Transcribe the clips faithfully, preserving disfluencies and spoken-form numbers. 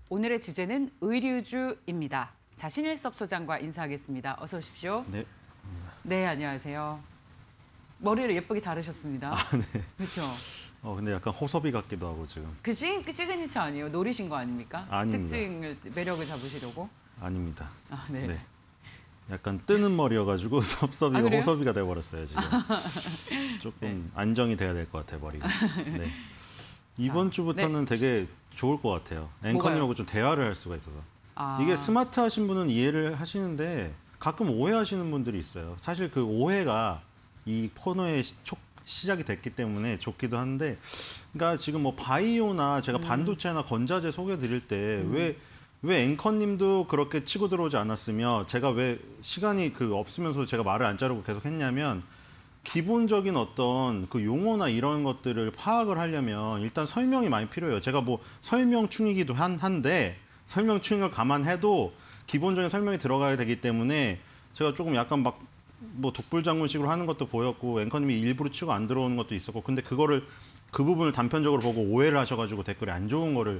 오늘의 주제는 의류주입니다. 자, 신일섭 소장과 인사하겠습니다. 어서 오십시오. 네. 네, 안녕하세요. 머리를 예쁘게 자르셨습니다. 아, 네. 그렇죠. 어, 근데 약간 호섭이 같기도 하고 지금. 그 시, 그 시그니처 아니에요? 노리신 거 아닙니까? 아닙니다. 특징을, 매력을 잡으시려고? 아닙니다. 아, 네. 네. 약간 뜨는 머리여가지고 섭섭이가 아, 그래요? 호섭이가 돼버렸어요 지금. 조금 안정이 돼야 될 것 같아요 머리가. 네. 이번 자, 주부터는 네. 되게 좋을 것 같아요. 앵커님하고 좀 대화를 할 수가 있어서. 아. 이게 스마트하신 분은 이해를 하시는데 가끔 오해하시는 분들이 있어요. 사실 그 오해가 이 코너의 시, 초, 시작이 됐기 때문에 좋기도 한데, 그러니까 지금 뭐 바이오나 제가 음. 반도체나 건자재 소개 드릴 때 왜 왜 앵커님도 그렇게 치고 들어오지 않았으며 제가 왜 시간이 그 없으면서 제가 말을 안 자르고 계속 했냐면, 기본적인 어떤 그 용어나 이런 것들을 파악을 하려면 일단 설명이 많이 필요해요. 제가 뭐 설명충이기도 한, 한데 설명충을 감안해도 기본적인 설명이 들어가야 되기 때문에 제가 조금 약간 막 뭐 독불장군식으로 하는 것도 보였고, 앵커님이 일부러 치고 안 들어오는 것도 있었고, 근데 그거를 그 부분을 단편적으로 보고 오해를 하셔가지고 댓글에 안 좋은 거를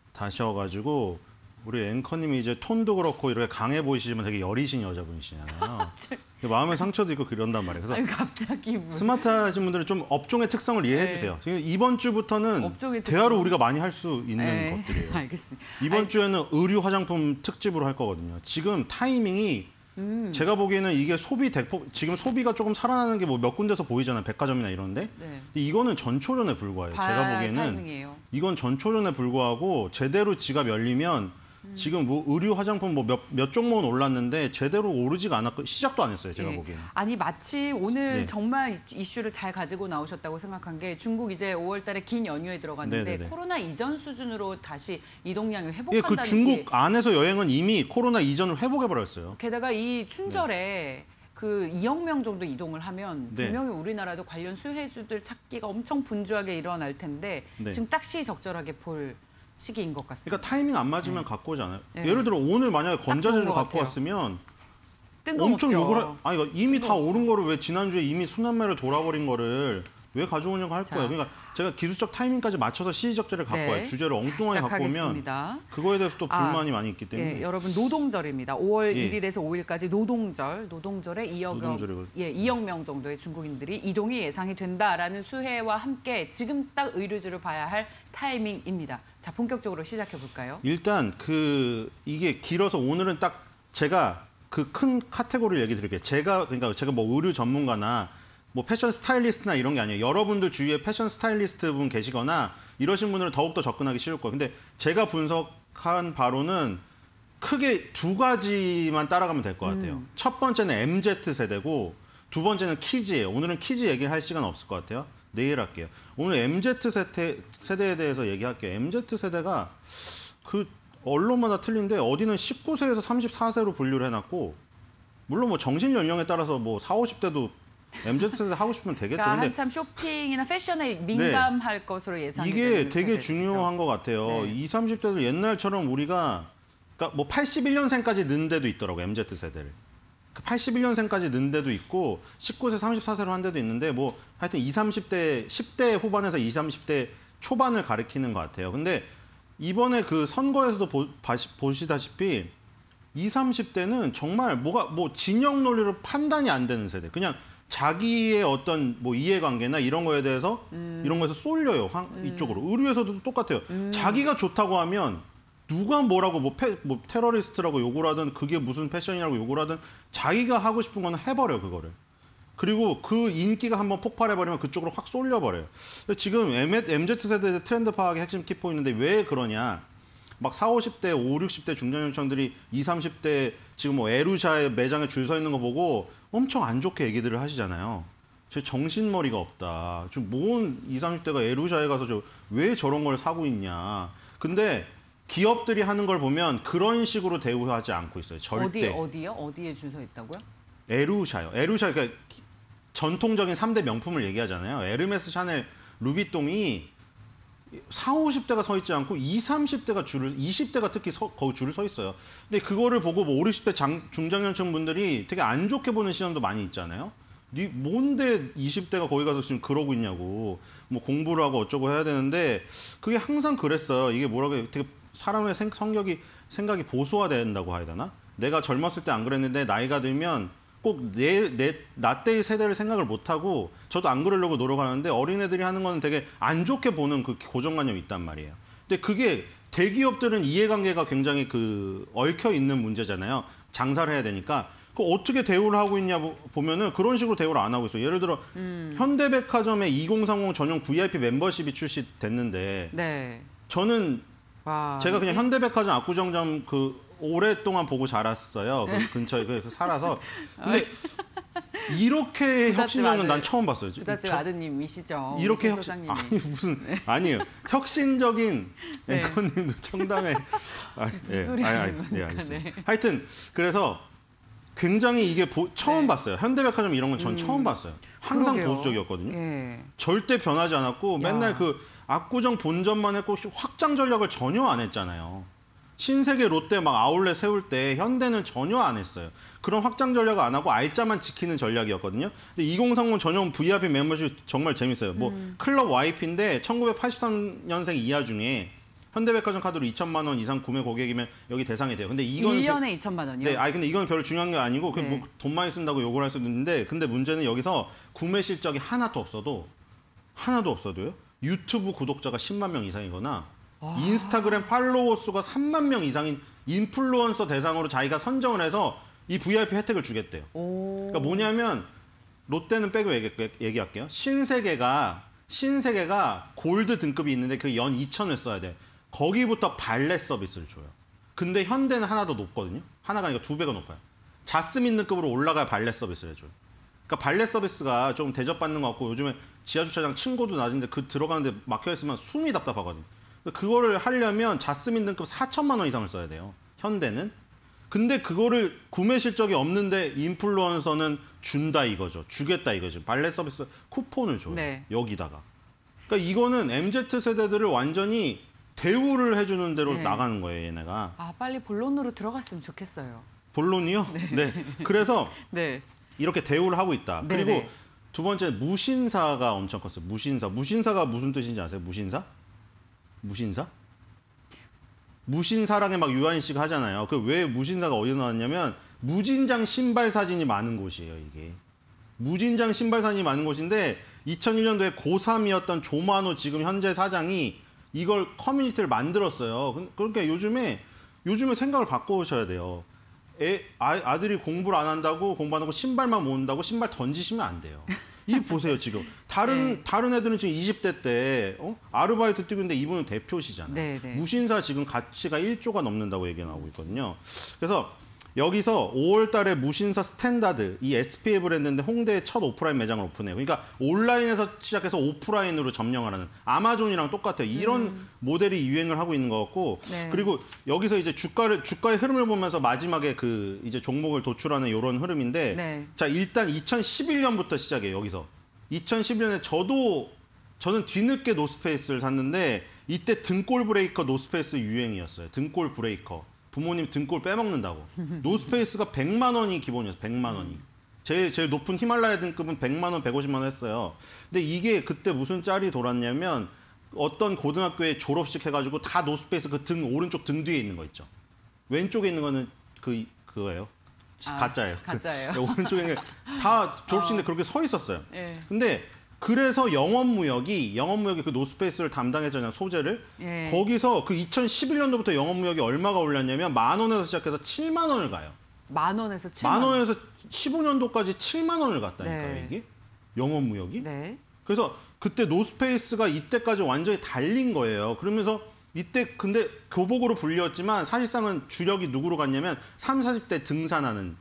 다셔가지고, 우리 앵커님이 이제 톤도 그렇고 이렇게 강해 보이시지만 되게 여리신 여자분이시잖아요. 마음의 상처도 있고 그런단 말이에요. 그래서 아니, 갑자기 뭐. 스마트하신 분들은 좀 업종의 특성을 이해해 네. 주세요. 이번 주부터는 업종의 대화를 특성? 우리가 많이 할 수 있는 네. 것들이에요. 알겠습니다. 이번 아니, 주에는 의류 화장품 특집으로 할 거거든요. 지금 타이밍이 음. 제가 보기에는 이게 소비 대폭, 지금 소비가 조금 살아나는 게 뭐 몇 군데서 보이잖아요. 백화점이나 이런데. 네. 이거는 전초전에 불과해요. 제가 보기에는 타이밍이에요. 이건 전초전에 불과하고, 제대로 지갑 열리면 음. 지금 뭐 의류 화장품 뭐 몇 몇 종목은 올랐는데 제대로 오르지가 않았고 시작도 안 했어요. 제가 예. 보기에는. 아니, 마치 오늘 네. 정말 이슈를 잘 가지고 나오셨다고 생각한 게, 중국 이제 오월 달에 긴 연휴에 들어갔는데 네네네. 코로나 이전 수준으로 다시 이동량이 예, 회복한다는 그 중국 게, 안에서 여행은 이미 코로나 이전을 회복해 버렸어요. 게다가 이 춘절에 그 이억 명 정도 이동을 하면 네. 분명히 우리나라도 관련 수혜주들 찾기가 엄청 분주하게 일어날 텐데 네. 지금 딱 시적절하게 볼 시기인 것 같습니다. 그러니까 타이밍 안 맞으면 갖고 오지 않아요. 네. 예를 들어 오늘 만약에 좋은 건자재를 것 갖고 같아요. 왔으면 뜬금없죠. 엄청 욕을 하, 아니 그러니까 이미 다 뜬금없죠. 오른 거를 왜 지난주에 이미 순환매를 돌아버린 거를 왜 가져오냐고 할 자. 거예요. 그러니까 제가 기술적 타이밍까지 맞춰서 시의적절을 갖고 네. 와요. 주제를 자, 엉뚱하게 갖고 오면 시작하겠습니다. 그거에 대해서 또 아, 불만이 많이 있기 때문에. 예, 여러분 노동절입니다. 오월 예. 일일에서 오일까지 노동절, 노동절에 이억 노동절이고. 예, 이억 명 정도의 중국인들이 이동이 예상이 된다라는 수혜와 함께 지금 딱 의류주를 봐야 할 타이밍입니다. 자, 본격적으로 시작해 볼까요? 일단 그 이게 길어서 오늘은 딱 제가 그 큰 카테고리를 얘기 드릴게요. 제가 그러니까 제가 뭐 의류 전문가나 뭐 패션 스타일리스트나 이런 게 아니에요. 여러분들 주위에 패션 스타일리스트 분 계시거나 이러신 분들은 더욱더 접근하기 쉬울 거예요. 근데 제가 분석한 바로는 크게 두 가지만 따라가면 될 것 같아요. 음. 첫 번째는 엠지 세대고 두 번째는 키즈예요. 오늘은 키즈 얘기할 시간 없을 것 같아요. 내일 할게요. 오늘 엠지 세대, 세대에 대해서 얘기할게요. 엠지 세대가 그 언론마다 틀린데 어디는 십구 세에서 삼십사 세로 분류를 해놨고, 물론 뭐 정신 연령에 따라서 뭐 사오십 대도 엠지 세대 하고 싶으면 되겠죠. 그러니까 근데 한참 쇼핑이나 패션에 민감할 것으로 예상이 이게 되는 되게 세대죠. 중요한 것 같아요. 네. 이십, 삼십 대들 옛날처럼 우리가 그러니까 뭐 팔십일 년생까지 넣은 데도 있더라고요. 엠지 세대를. 팔십일 년생까지 넣은 데도 있고 십구 세, 삼십사 세로 한 데도 있는데, 뭐 하여튼 이십, 삼십 대, 십 대 후반에서 이십, 삼십 대 초반을 가리키는 것 같아요. 근데 이번에 그 선거에서도 보, 보시다시피 이십, 삼십 대는 정말 뭐가 뭐 진영 논리로 판단이 안 되는 세대. 그냥 자기의 어떤 뭐 이해관계나 이런 거에 대해서 음. 이런 거에서 쏠려요. 황, 음. 이쪽으로. 의류에서도 똑같아요. 음. 자기가 좋다고 하면 누가 뭐라고 뭐, 패, 뭐 테러리스트라고 욕을 하든 그게 무슨 패션이라고 욕을 하든 자기가 하고 싶은 거는 해버려, 그거를. 그리고 그 인기가 한번 폭발해버리면 그쪽으로 확 쏠려버려요. 지금 엠지 세대 트렌드 파악의 핵심 키포인트인데 왜 그러냐. 막 사오십 대, 오십, 육십 대 중장년층들이 이십, 삼십 대 지금 뭐 에루샤의 매장에 줄 서 있는 거 보고 엄청 안 좋게 얘기들을 하시잖아요. 제 정신머리가 없다. 좀 뭔 이십, 삼십 대가 에루샤에 가서 저 왜 저런 걸 사고 있냐. 근데 기업들이 하는 걸 보면 그런 식으로 대우하지 않고 있어요. 절대. 어디, 어디요? 어디에 줄 서 있다고요? 에루샤요. 에루샤, 그러니까 전통적인 삼 대 명품을 얘기하잖아요. 에르메스, 샤넬, 루비통이 사오십 대가 서 있지 않고 이십, 삼십 대가 줄을, 이십 대가 특히 서, 거기 줄을 서 있어요. 근데 그거를 보고 뭐 오십 대 장, 중장년층 분들이 되게 안 좋게 보는 시선도 많이 있잖아요. 니 뭔데 이십 대가 거기 가서 지금 그러고 있냐고. 뭐 공부를 하고 어쩌고 해야 되는데 그게 항상 그랬어요. 이게 뭐라고 해요. 되게 사람의 생, 성격이 생각이 보수화된다고 해야 되나? 내가 젊었을 때 안 그랬는데 나이가 들면 꼭 내 내 나 때의 세대를 생각을 못 하고 저도 안 그러려고 노력하는데 어린애들이 하는 거는 되게 안 좋게 보는 그 고정관념이 있단 말이에요. 근데 그게 대기업들은 이해관계가 굉장히 그 얽혀 있는 문제잖아요. 장사를 해야 되니까. 그 어떻게 대우를 하고 있냐 보면은 그런 식으로 대우를 안 하고 있어요. 예를 들어 음. 현대백화점에 이공삼공 전용 브이아이피 멤버십이 출시됐는데 네. 저는 와, 제가 그냥 현대백화점 압구정점 그 오랫동안 보고 자랐어요. 그 근처에 그 살아서. 근데 이렇게 혁신적인 난 처음 봤어요. 부잣집 아드님이시죠. 이렇게 혁신 아니 무슨 네. 아니에요. 혁신적인 네. 앵커님도 청담에 아, 무슨 예, 소리 하시는 겁니까? 네, 알겠습니다. 네. 하여튼 그래서 굉장히 이게 보, 처음 네. 봤어요. 현대백화점 이런 건 전 음, 처음 봤어요. 항상 그러게요. 보수적이었거든요. 예. 절대 변하지 않았고 야. 맨날 그 압구정 본점만 했고 확장 전략을 전혀 안 했잖아요. 신세계 롯데 막 아울렛 세울 때 현대는 전혀 안 했어요. 그런 확장 전략을 안 하고 알짜만 지키는 전략이었거든요. 근데 이공삼공 전용 브이아이피 멤버십 정말 재밌어요. 뭐 음. 클럽 와이피인데 천구백팔십삼 년생 이하 중에 현대백화점 카드로 이천만 원 이상 구매 고객이면 여기 대상이 돼요. 근데 이건 일 년에 이천만 원이요? 네, 아니 근데 이건 별로 중요한 게 아니고 네. 뭐 돈 많이 쓴다고 욕을 할 수도 있는데 근데 문제는 여기서 구매 실적이 하나도 없어도 하나도 없어도요. 유튜브 구독자가 십만 명 이상이거나 와. 인스타그램 팔로워 수가 삼만 명 이상인 인플루언서 대상으로 자기가 선정을 해서 이 브이아이피 혜택을 주겠대요. 오. 그러니까 뭐냐면 롯데는 빼고 얘기, 얘기할게요. 신세계가 신세계가 골드 등급이 있는데 그 연 이천을 써야 돼. 거기부터 발렛 서비스를 줘요. 근데 현대는 하나 더 높거든요. 하나가 아니라 두 배가 높아요. 자스민 등급으로 올라가야 발렛 서비스를 해줘요. 그러니까 발렛 서비스가 좀 대접받는 것 같고 요즘에 지하주차장 층고도 낮은데 그 들어가는데 막혀있으면 숨이 답답하거든요. 그거를 하려면 자스민 등급 사천만 원 이상을 써야 돼요. 현대는. 근데 그거를 구매 실적이 없는데 인플루언서는 준다 이거죠. 주겠다 이거죠. 발렛 서비스 쿠폰을 줘요. 네. 여기다가. 그러니까 이거는 엠지 세대들을 완전히 대우를 해주는 대로 네. 나가는 거예요, 얘네가. 아, 빨리 본론으로 들어갔으면 좋겠어요. 본론이요? 네. 네. 그래서 네. 이렇게 대우를 하고 있다. 네네. 그리고 두 번째 무신사가 엄청 컸어요. 무신사. 무신사가 무슨 뜻인지 아세요? 무신사? 무신사? 무신사랑에 막 유아인 씨가 하잖아요. 그 왜 무신사가 어디서 나왔냐면 무진장 신발 사진이 많은 곳이에요, 이게. 무진장 신발 사진이 많은 곳인데 이천일 년도에 고삼이었던 조만호 지금 현재 사장이 이걸 커뮤니티를 만들었어요. 그러니까 요즘에 요즘에 생각을 바꿔오셔야 돼요. 애, 아, 아들이 공부를 안 한다고 공부 안 하고 신발만 모은다고 신발 던지시면 안 돼요. 이 보세요 지금 다른 네. 다른 애들은 지금 이십 대 때 어? 아르바이트 뛰고 있는데 이분은 대표시잖아요. 네, 네. 무신사 지금 가치가 일조가 넘는다고 얘기 나오고 있거든요. 그래서 여기서 오월 달에 무신사 스탠다드 이 에스피에이 브랜드인데 홍대에 첫 오프라인 매장을 오픈해요. 그러니까 온라인에서 시작해서 오프라인으로 점령하라는 아마존이랑 똑같아요. 이런 음. 모델이 유행을 하고 있는 것 같고 네. 그리고 여기서 이제 주가를 주가의 흐름을 보면서 마지막에 그 이제 종목을 도출하는 이런 흐름인데 네. 자 일단 이천십일 년부터 시작해요. 여기서 이천십일 년에 저도 저는 뒤늦게 노스페이스를 샀는데 이때 등골 브레이커 노스페이스 유행이었어요. 등골 브레이커. 부모님 등골 빼먹는다고. 노스페이스가 백만 원이 기본이었어요. 백만 원이. 제일, 제일 높은 히말라야 등급은 백만 원, 백오십만 원 했어요. 근데 이게 그때 무슨 짤이 돌았냐면 어떤 고등학교에 졸업식 해가지고 다 노스페이스 그 등, 오른쪽 등 뒤에 있는 거 있죠. 왼쪽에 있는 거는 그, 그거예요. 아, 가짜예요. 가짜예요. 그, 오른쪽에 다 졸업식인데 어. 그렇게 서 있었어요. 네. 근데 그래서 영업무역이 영업무역이 그 노스페이스를 담당했잖아요. 소재를. 예. 거기서 그 이천십일 년도부터 영업무역이 얼마가 올랐냐면 만 원에서 시작해서 칠만 원을 가요. 만 원에서 칠만 원. 만 원에서 십오 년도까지 칠만 원을 갔다니까요. 네. 이게. 영업무역이. 네. 그래서 그때 노스페이스가 이때까지 완전히 달린 거예요. 그러면서 이때 근데 교복으로 불렸지만 사실상은 주력이 누구로 갔냐면 삼십, 사십 대 등산하는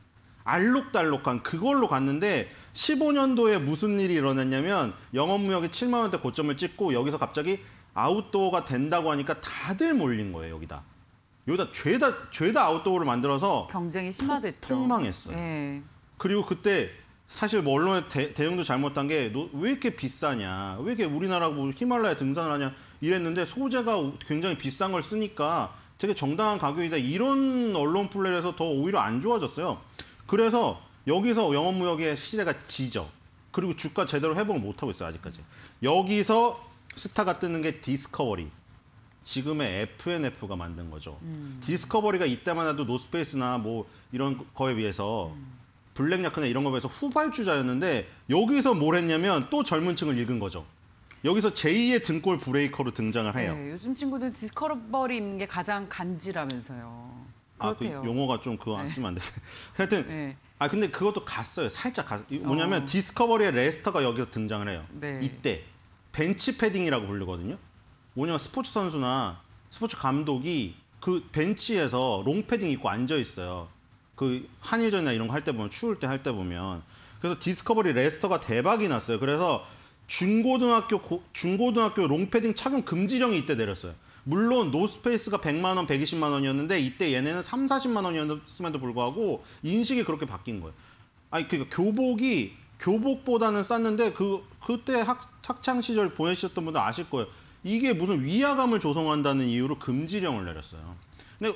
알록달록한 그걸로 갔는데 십오 년도에 무슨 일이 일어났냐면 영업무역이 칠만 원대 고점을 찍고 여기서 갑자기 아웃도어가 된다고 하니까 다들 몰린 거예요. 여기다. 여기다 죄다 죄다 아웃도어를 만들어서 경쟁이 심화됐죠. 폭망했어요. 네. 그리고 그때 사실 뭐 언론의 대, 대응도 잘못한 게 왜 이렇게 비싸냐. 왜 이렇게 우리나라가 뭐 히말라야 등산을 하냐 이랬는데 소재가 굉장히 비싼 걸 쓰니까 되게 정당한 가격이다. 이런 언론 플레이에서 더 오히려 안 좋아졌어요. 그래서 여기서 영업무역의 시대가 지죠. 그리고 주가 제대로 회복을 못하고 있어요. 아직까지. 여기서 스타가 뜨는 게 디스커버리. 지금의 에프엔에프가 만든 거죠. 음. 디스커버리가 이때만 해도 노스페이스나 뭐 이런 거에 비해서 음. 블랙야크나 이런 거에 비해서 후발주자였는데 여기서 뭘 했냐면 또 젊은 층을 읽은 거죠. 여기서 제이의 등골 브레이커로 등장을 해요. 네, 요즘 친구들 디스커버리 입는 게 가장 간지라면서요. 그렇대요. 아, 그 용어가 좀 그거 안 쓰면 안 돼. 하여튼 네. 아 근데 그것도 갔어요. 살짝 갔. 뭐냐면 어. 디스커버리의 레스터가 여기서 등장을 해요. 네. 이때 벤치 패딩이라고 부르거든요. 뭐냐면 스포츠 선수나 스포츠 감독이 그 벤치에서 롱 패딩 입고 앉아 있어요. 그 한일전이나 이런 거 할 때 보면 추울 때 할 때 보면 그래서 디스커버리 레스터가 대박이 났어요. 그래서 중고등학교 고, 중고등학교 롱패딩 착용 금지령이 이때 내렸어요. 물론 노스페이스가 백만 원, 백이십만 원이었는데 이때 얘네는 삼, 사십만 원이었음에도 불구하고 인식이 그렇게 바뀐 거예요. 아니 그러니까 교복이 교복보다는 쌌는데 그 그때 학, 학창 시절 보내셨던 분들 아실 거예요. 이게 무슨 위화감을 조성한다는 이유로 금지령을 내렸어요. 근데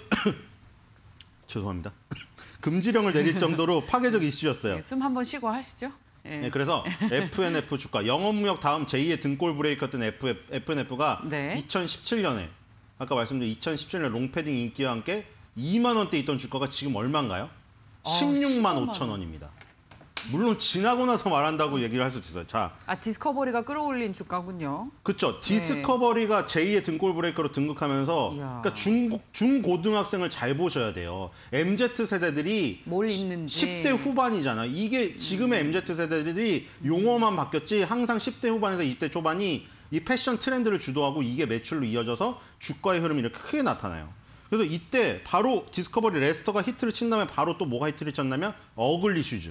죄송합니다. 금지령을 내릴 정도로 파괴적 이슈였어요. 네, 숨 한번 쉬고 하시죠. 네. 네, 그래서 에프엔에프 주가 영업무역 다음 제이의 등골 브레이크였던 에프엔에프가 네. 이천십칠 년에 아까 말씀드린 이천십칠 년 롱패딩 인기와 함께 이만 원대 있던 주가가 지금 얼마인가요? 아, 십육만 오천 원입니다. 물론 지나고 나서 말한다고 얘기를 할 수도 있어요. 자, 아 디스커버리가 끌어올린 주가군요. 그렇죠. 디스커버리가 네. 제이의 등골 브레이커로 등극하면서 그러니까 중, 중고등학생을 잘 보셔야 돼요. 엠지 세대들이 뭘 입는지. 십 대 후반이잖아요. 이게 지금의 음. 엠지 세대들이 용어만 바뀌었지 항상 십 대 후반에서 이십 대 초반이 이 패션 트렌드를 주도하고 이게 매출로 이어져서 주가의 흐름이 이렇게 크게 나타나요. 그래서 이때 바로 디스커버리 레스터가 히트를 친 다음에 바로 또 뭐가 히트를 쳤냐면 어글리 슈즈.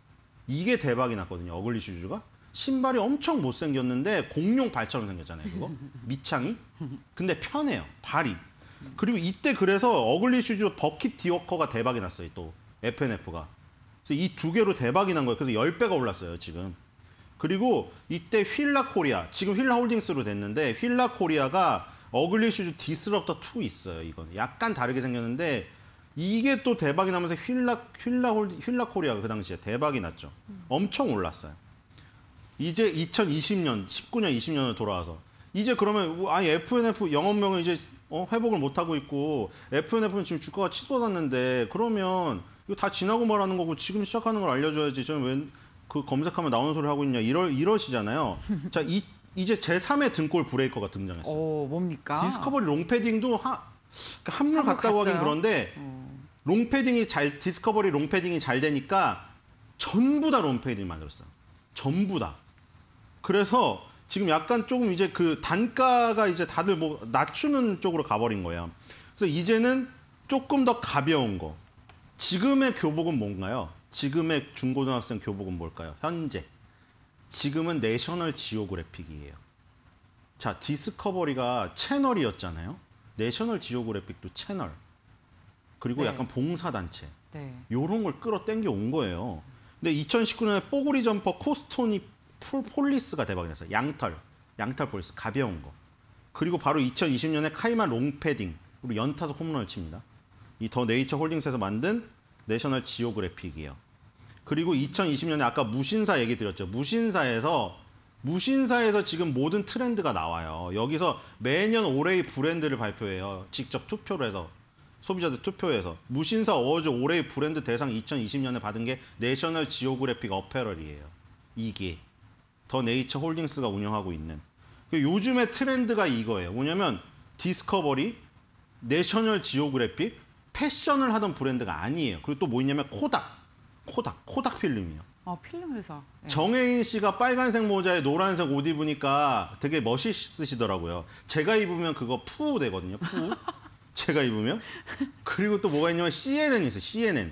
이게 대박이 났거든요. 어글리 슈즈가. 신발이 엄청 못생겼는데 공룡 발처럼 생겼잖아요. 그거. 밑창이. 근데 편해요. 발이. 그리고 이때 그래서 어글리 슈즈 버킷 디워커가 대박이 났어요. 또 에프엔에프가. 그래서 이 두 개로 대박이 난 거예요. 그래서 십 배가 올랐어요. 지금. 그리고 이때 휠라 코리아. 지금 휠라 홀딩스로 됐는데 휠라 코리아가 어글리 슈즈 디스럽터 투 있어요. 이건 약간 다르게 생겼는데 이게 또 대박이 나면서 휠라, 휠라, 홀, 휠라 코리아가 그 당시에 대박이 났죠. 엄청 올랐어요. 이제 이천이십 년, 십구 년, 이십 년으로 돌아와서 이제 그러면 아니 에프엔에프 영업명은 이제 어, 회복을 못하고 있고 에프엔에프는 지금 주가가 치솟았는데 그러면 이거 다 지나고 말하는 거고 지금 시작하는 걸 알려줘야지. 저는 왜 그 검색하면 나오는 소리 하고 있냐 이러, 이러시잖아요. 자, 이, 이제 제삼의 등골 브레이커가 등장했어요. 오, 뭡니까? 디스커버리 롱패딩도 하, 한물 같다고 하긴 그런데 음. 롱패딩이 잘 디스커버리 롱패딩이 잘 되니까 전부 다 롱패딩 만들었어요. 전부 다. 그래서 지금 약간 조금 이제 그 단가가 이제 다들 뭐 낮추는 쪽으로 가버린 거예요. 그래서 이제는 조금 더 가벼운 거. 지금의 교복은 뭔가요? 지금의 중고등학생 교복은 뭘까요? 현재. 지금은 내셔널 지오그래픽이에요. 자, 디스커버리가 채널이었잖아요. 내셔널 지오그래픽도 채널. 그리고 네. 약간 봉사단체. 네. 요런 걸 끌어당겨 온 거예요. 근데 이천십구 년에 뽀글이 점퍼 코스토니 폴리스가 대박이 났어요. 양털. 양털 폴리스. 가벼운 거. 그리고 바로 이천이십 년에 카이마 롱패딩. 우리 연타석 홈런을 칩니다. 이 더 네이처 홀딩스에서 만든 내셔널 지오그래픽이에요. 그리고 이천이십 년에 아까 무신사 얘기 드렸죠. 무신사에서 무신사에서 지금 모든 트렌드가 나와요. 여기서 매년 올해의 브랜드를 발표해요. 직접 투표를 해서. 소비자들 투표해서. 무신사 어워즈 올해의 브랜드 대상 이천이십 년에 받은 게 내셔널 지오그래픽 어페럴이에요. 이게. 더 네이처 홀딩스가 운영하고 있는. 요즘의 트렌드가 이거예요. 뭐냐면 디스커버리, 내셔널 지오그래픽, 패션을 하던 브랜드가 아니에요. 그리고 또 뭐 있냐면 코닥. 코닥. 코닥 필름이요. 아, 필름 회사. 네. 정혜인 씨가 빨간색 모자에 노란색 옷 입으니까 되게 멋있으시더라고요. 제가 입으면 그거 푸우 되거든요. 푸우. 제가 입으면. 그리고 또 뭐가 있냐면 씨엔엔이 있어요. 씨엔엔.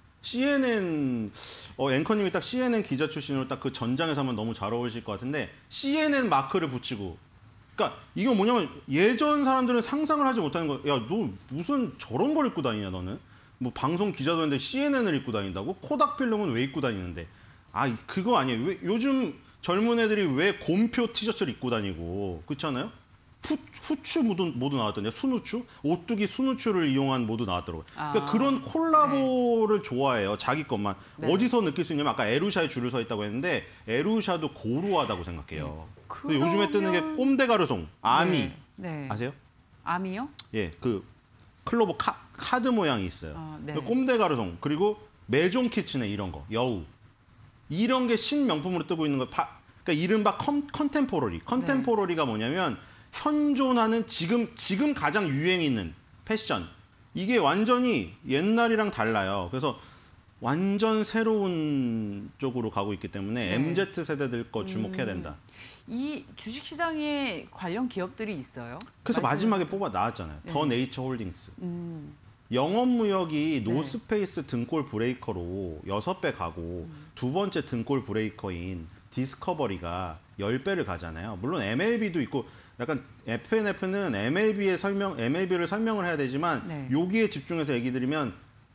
씨엔엔 어, 앵커님이 딱 씨엔엔 기자 출신으로 딱 그 전장에서 하면 너무 잘 어울리실 것 같은데 씨엔엔 마크를 붙이고 그러니까 이거 뭐냐면 예전 사람들은 상상을 하지 못하는 거. 야, 너 무슨 저런 걸 입고 다니냐 너는? 뭐 방송 기자도 했는데 씨엔엔을 입고 다닌다고? 코닥 필름은 왜 입고 다니는데? 아, 그거 아니에요. 왜, 요즘 젊은 애들이 왜 곰표 티셔츠를 입고 다니고 그렇잖아요? 후, 후추 모드, 모드 나왔던데 순후추? 오뚜기 순후추를 이용한 모드 나왔더라고요. 그러니까 아, 그런 콜라보를 네. 좋아해요. 자기 것만. 네. 어디서 느낄 수 있냐면 아까 에루샤에 줄을 서 있다고 했는데 에루샤도 고루하다고 생각해요. 네. 그러면... 요즘에 뜨는 게 꼼데가르송, 아미. 네. 네. 아세요? 암이요? 예, 그 클로버 카, 카드 모양이 있어요. 아, 네. 그 꼼데 가르송 그리고 메종 키츠네 이런 거 여우 이런 게 신명품으로 뜨고 있는 거. 파, 그러니까 이른바 컨, 컨템포러리. 컨템포러리가 뭐냐면 현존하는 지금 지금 가장 유행 있는 패션. 이게 완전히 옛날이랑 달라요. 그래서 완전 새로운 쪽으로 가고 있기 때문에 네. 엠지 세대들 거 주목해야 된다. 이 주식시장에 관련 기업들이 있어요? 그래서 말씀을- 마지막에 뽑아 나왔잖아요. 네. 더 네이처 홀딩스. 음, 영업무역이 네. 노스페이스 등골 브레이커로 여섯 배 가고 두 번째 등골 브레이커인 디스커버리가 열 배를 가잖아요. 물론 엠엘비도 있고 약간 에프엔에프는 엠엘비의 설명, 엠엘비를 설명을 해야 되지만 네. 여기에 집중해서 얘기 드리면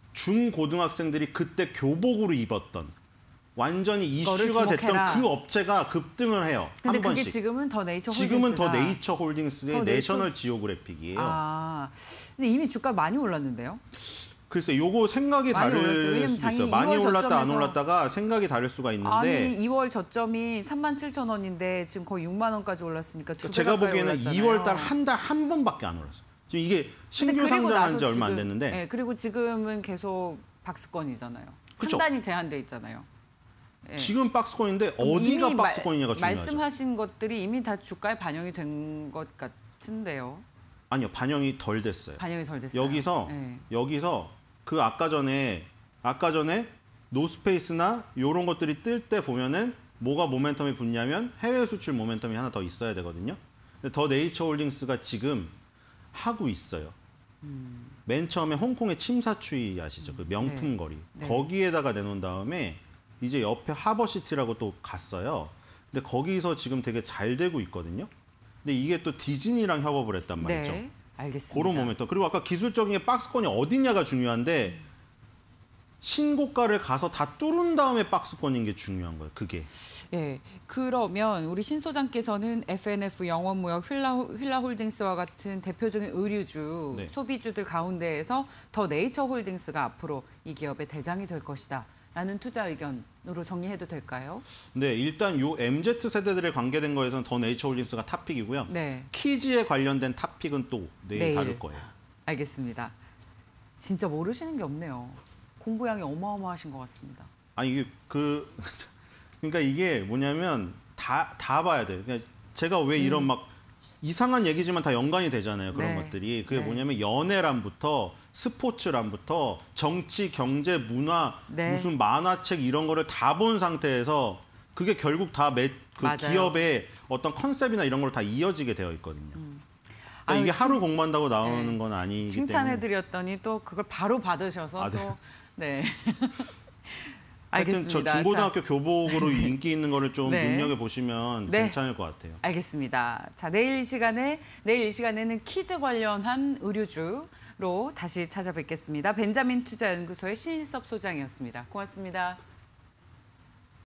중고등학생들이 그때 교복으로 입었던 완전히 이거를 이슈가 됐던 주목해라. 그 업체가 급등을 해요. 근데 한 그게 번씩. 지금은 더 네이처 지금은 더 홀딩스가- 네이처 홀딩스의 더 네이처- 내셔널 지오그래픽이에요. 아, 근데 이미 주가 많이 올랐는데요? 글쎄, 요거 생각이 많이 올랐어요. 다를 왜냐면 수 장이 있어요. 많이 이월 올랐다 안 저점에서- 올랐다가 생각이 다를 수가 있는데 아니 이월 저점이 삼만 칠천 원인데 지금 거의 육만 원까지 올랐으니까 두 배 제가 가까이 보기에는 올랐잖아요. 이월 달 한 달 한 번밖에 안 올랐어요. 지금 이게 근데 신규 그리고 상장한 나서 지 얼마 안 지금- 됐는데 네, 그리고 지금은 계속 박스권이잖아요. 그쵸. 상단이 제한돼 있잖아요. 네. 지금 박스권인데 그럼 어디가 이미 박스권이냐가 말- 중요하죠. 말씀하신 것들이 이미 다 주가에 반영이 된 것 같은데요. 아니요, 반영이 덜 됐어요. 반영이 덜 됐어요. 여기서 네. 여기서 그 아까 전에 아까 전에 노스페이스나 이런 것들이 뜰 때 보면은 뭐가 모멘텀이 붙냐면 해외 수출 모멘텀이 하나 더 있어야 되거든요. 근데 더 네이처 홀딩스가 지금 하고 있어요. 음. 맨 처음에 홍콩의 침사추이 아시죠? 그 명품 네. 거리. 네. 거기에다가 내놓은 다음에 이제 옆에 하버시티라고 또 갔어요. 근데 거기서 지금 되게 잘 되고 있거든요. 근데 이게 또 디즈니랑 협업을 했단 말이죠. 네, 알겠습니다. 그런 모멘텀. 그리고 아까 기술적인 게 박스권이 어디냐가 중요한데 신고가를 가서 다 뚫은 다음에 박스권인 게 중요한 거예요. 그게. 예, 그러면 우리 신 소장께서는 에프엔에프 영업무역 휠라, 휠라홀딩스와 같은 대표적인 의류주, 네. 소비주들 가운데에서 더 네이처홀딩스가 앞으로 이 기업의 대장이 될 것이다. 라는 투자 의견으로 정리해도 될까요? 네, 일단 요 엠지 세대들에 관계된 거에서는 더 네이처 홀딩스가 탑픽이고요. 네, 키즈에 관련된 탑픽은 또 내일 내일. 다룰 거예요. 알겠습니다. 진짜 모르시는 게 없네요. 공부량이 어마어마하신 것 같습니다. 아니 이게 그 그러니까 이게 뭐냐면 다 다 봐야 돼요. 그러니까 제가 왜 이런 막 이상한 얘기지만 다 연관이 되잖아요. 그런 네. 것들이. 그게 네. 뭐냐면 연애란부터 스포츠란부터 정치, 경제, 문화, 네. 무슨 만화책 이런 거를 다 본 상태에서 그게 결국 다 매, 그 맞아요. 기업의 어떤 컨셉이나 이런 걸 다 이어지게 되어 있거든요. 그러니까 아유, 이게 하루 칭- 공부한다고 나오는 네. 건 아니기 때문에. 칭찬해드렸더니 또 그걸 바로 받으셔서 아, 네. 또 네. 하여튼 알겠습니다. 저 중고등학교 교복으로 인기 있는 거를 좀 네. 눈여겨 보시면 네. 괜찮을 것 같아요. 알겠습니다. 자, 내일 이 시간에 내일 이 시간에는 퀴즈 관련한 의류주로 다시 찾아뵙겠습니다. 벤자민 투자연구소의 신일섭 소장이었습니다. 고맙습니다.